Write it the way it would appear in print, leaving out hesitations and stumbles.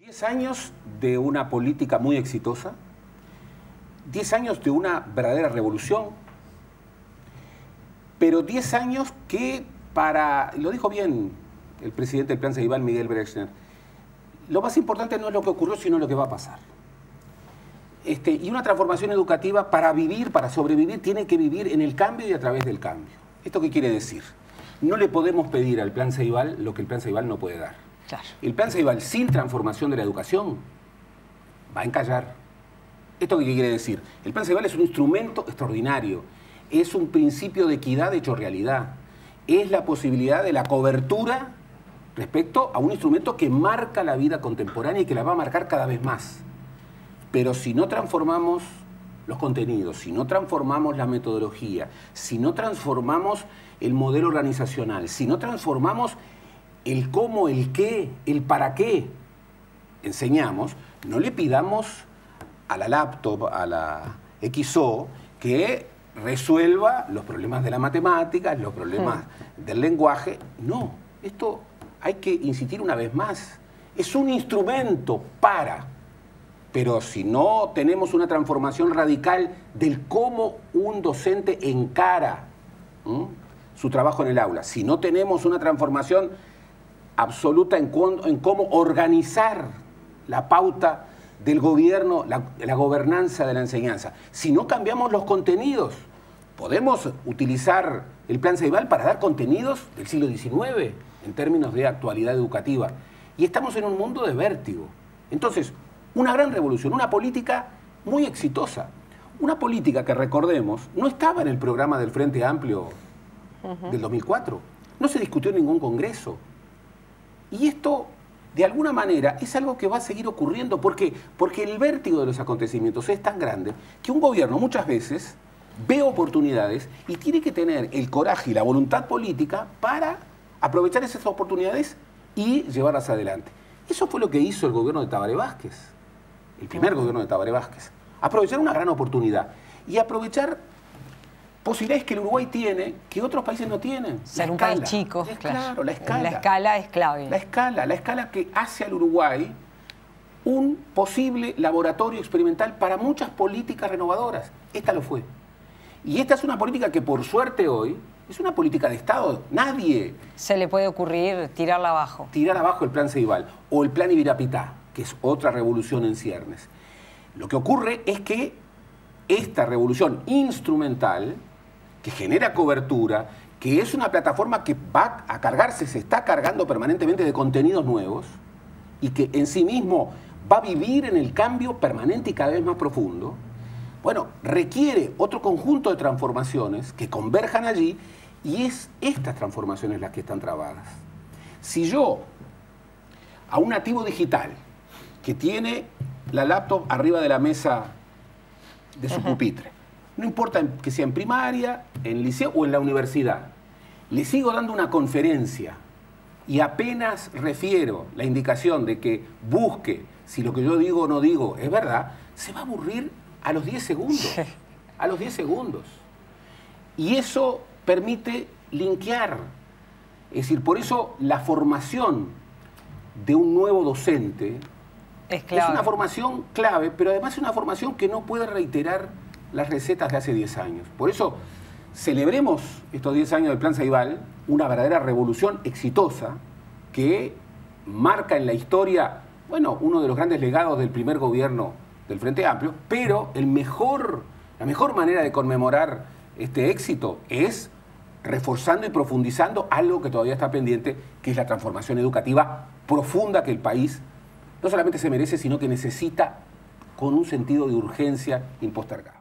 10 años de una política muy exitosa, 10 años de una verdadera revolución, pero 10 años que lo dijo bien el presidente del Plan Ceibal, Miguel Brechner, lo más importante no es lo que ocurrió, sino lo que va a pasar. Y una transformación educativa para vivir, para sobrevivir, tiene que vivir en el cambio y a través del cambio. ¿Esto qué quiere decir? No le podemos pedir al Plan Ceibal lo que el Plan Ceibal no puede dar. Claro. El Plan Ceibal sin transformación de la educación va a encallar. ¿Esto qué quiere decir? El Plan Ceibal es un instrumento extraordinario, es un principio de equidad hecho realidad, es la posibilidad de la cobertura respecto a un instrumento que marca la vida contemporánea y que la va a marcar cada vez más. Pero si no transformamos los contenidos, si no transformamos la metodología, si no transformamos el modelo organizacional, si no transformamos el cómo, el qué, el para qué enseñamos, no le pidamos a la laptop, a la XO, que resuelva los problemas de la matemática, los problemas del lenguaje. No, esto hay que insistir una vez más. Es un instrumento pero si no tenemos una transformación radical del cómo un docente encara su trabajo en el aula, si no tenemos una transformación absoluta en cómo organizar la pauta del gobierno, la gobernanza de la enseñanza, si no cambiamos los contenidos, podemos utilizar el Plan Ceibal para dar contenidos del siglo XIX en términos de actualidad educativa. Y estamos en un mundo de vértigo. Entonces, una gran revolución, una política muy exitosa. Una política que, recordemos, no estaba en el programa del Frente Amplio del 2004. No se discutió en ningún congreso. Y esto, de alguna manera, es algo que va a seguir ocurriendo. ¿Por qué? Porque el vértigo de los acontecimientos es tan grande que un gobierno muchas veces ve oportunidades y tiene que tener el coraje y la voluntad política para aprovechar esas oportunidades y llevarlas adelante. Eso fue lo que hizo el gobierno de Tabaré Vázquez, el primer gobierno de Tabaré Vázquez. Aprovechar una gran oportunidad y aprovechar posibilidades que el Uruguay tiene que otros países no tienen. Ser un país chico, claro, la escala. La escala es clave. La escala que hace al Uruguay un posible laboratorio experimental para muchas políticas renovadoras. Esta lo fue. Y esta es una política que, por suerte, hoy es una política de Estado. Nadie se le puede ocurrir tirarla abajo. Tirar abajo el Plan Ceibal o el Plan Ibirapitá, que es otra revolución en ciernes. Lo que ocurre es que esta revolución instrumental, que genera cobertura, que es una plataforma que va a cargarse, se está cargando permanentemente de contenidos nuevos y que en sí mismo va a vivir en el cambio permanente y cada vez más profundo, bueno, requiere otro conjunto de transformaciones que converjan allí y es estas transformaciones las que están trabadas. Si yo, a un nativo digital que tiene la laptop arriba de la mesa de su pupitre, no importa que sea en primaria, en liceo o en la universidad, le sigo dando una conferencia y apenas refiero la indicación de que busque si lo que yo digo o no digo es verdad, se va a aburrir a los 10 segundos. A los 10 segundos. Y eso permite linkear. Es decir, por eso la formación de un nuevo docente es una formación clave, pero además es una formación que no puede reiterar las recetas de hace 10 años. Por eso celebremos estos 10 años del Plan Ceibal, una verdadera revolución exitosa que marca en la historia, bueno, uno de los grandes legados del primer gobierno del Frente Amplio, pero la mejor manera de conmemorar este éxito es reforzando y profundizando algo que todavía está pendiente, que es la transformación educativa profunda que el país no solamente se merece, sino que necesita con un sentido de urgencia impostergada.